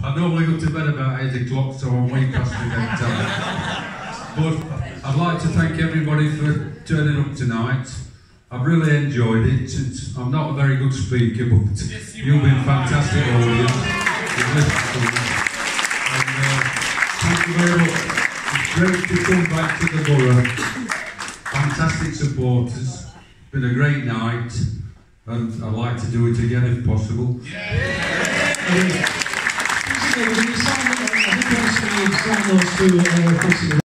I normally go to bed about 8 o'clock, so I'm way past my bedtime. But I'd like to thank everybody for turning up tonight. I've really enjoyed it. I'm not a very good speaker, but yes, you've been a fantastic audience. You've listened to me. And thank you very much. It's great to come back to the Boro. Fantastic supporters. Been a great night, and I'd like to do it again if possible. Yeah.